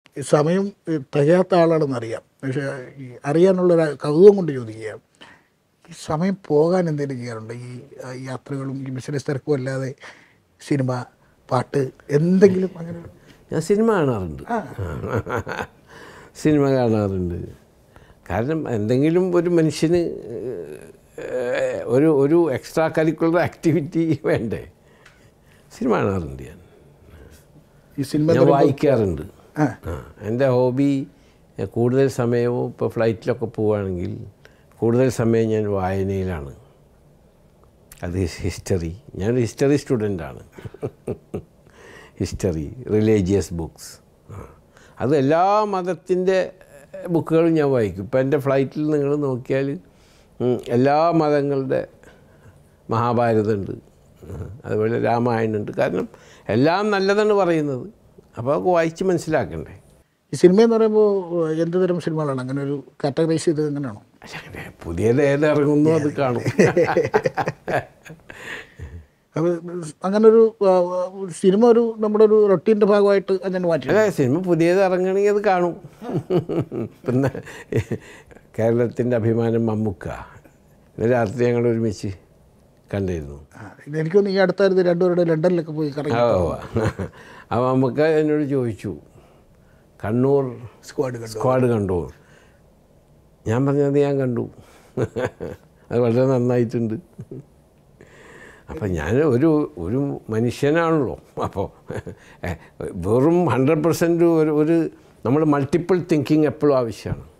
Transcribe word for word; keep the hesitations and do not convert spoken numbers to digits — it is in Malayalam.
സമയം തികയാത്ത ആളാണെന്നറിയാം. പക്ഷേ ഈ അറിയാനുള്ളൊരു കൗതുകം കൊണ്ട് ചോദിക്കുക, ഈ സമയം പോകാൻ എന്തെങ്കിലും ചെയ്യാറുണ്ട്? ഈ യാത്രകളും ഈ ബിസിനസ് തിരക്കും അല്ലാതെ സിനിമ, പാട്ട്, എന്തെങ്കിലും അങ്ങനെ? ഞാൻ സിനിമ കാണാറുണ്ട്, സിനിമ കാണാറുണ്ട്. കാരണം എന്തെങ്കിലും ഒരു മനുഷ്യന് ഒരു ഒരു എക്സ്ട്രാ കരിക്കുലർ ആക്ടിവിറ്റി വേണ്ടേ? സിനിമ കാണാറുണ്ട് ഞാൻ. ഈ സിനിമ ഞാൻ വായിക്കാറുണ്ട്. എൻ്റെ ഹോബി കൂടുതൽ സമയവും ഇപ്പോൾ ഫ്ലൈറ്റിലൊക്കെ പോവുകയാണെങ്കിൽ കൂടുതൽ സമയം ഞാൻ വായനയിലാണ്. അത് ഹിസ്റ്ററി, ഞാനൊരു ഹിസ്റ്ററി സ്റ്റുഡൻ്റാണ്. ഹിസ്റ്ററി, റിലീജിയസ് ബുക്സ്, അത് എല്ലാ മതത്തിൻ്റെ ബുക്കുകളും ഞാൻ വായിക്കും. ഇപ്പോൾ എൻ്റെ ഫ്ലൈറ്റിൽ നിങ്ങൾ നോക്കിയാൽ എല്ലാ മതങ്ങളുടെ മഹാഭാരതമുണ്ട്, അതുപോലെ രാമായണമുണ്ട്. കാരണം എല്ലാം നല്ലതാണ് പറയുന്നത്. അപ്പോൾ അതൊക്കെ വായിച്ച് മനസ്സിലാക്കണ്ടേ. ഈ സിനിമയെന്ന് പറയുമ്പോൾ എന്ത് തരം സിനിമകളാണ്? അങ്ങനെ ഒരു കാറ്റഗറൈസ് ചെയ്തത് എങ്ങനെയാണോ? അങ്ങനെ പുതിയത് ഏത് ഇറങ്ങുന്നു അത് കാണും. അപ്പോൾ അങ്ങനൊരു സിനിമ ഒരു നമ്മുടെ ഒരു റൊട്ടീൻ്റെ ഭാഗമായിട്ട് അങ്ങനെ മാറ്റി. അല്ല, സിനിമ പുതിയത് ഇറങ്ങണമെങ്കിൽ അത് കാണും. പിന്നെ കേരളത്തിൻ്റെ അഭിമാനം മമ്മൂക്ക രാത്രി ഞങ്ങൾ ഒരുമിച്ച് കണ്ടിരുന്നു. എനിക്കൊന്ന് ഈ അടുത്തായിരുന്നു രണ്ടുപേരുടെ ലണ്ടനിലൊക്കെ പോയി കറങ്ങി. അപ്പോൾ മമ്മൂക്ക എന്നോട് ചോദിച്ചു, കണ്ണൂർ സ്ക്വാഡ് കണ്ടു സ്ക്വാഡ് കണ്ടു ഞാൻ പറഞ്ഞത് ഞാൻ കണ്ടു, അത് വളരെ നന്നായിട്ടുണ്ട്. അപ്പം ഞാൻ ഒരു ഒരു മനുഷ്യനാണല്ലോ. അപ്പോൾ വെറും ഹൺഡ്രഡ് പെർസെൻറ്റ് ഒരു ഒരു നമ്മൾ മൾട്ടിപ്പിൾ തിങ്കിങ് എപ്പോഴും ആവശ്യമാണ്.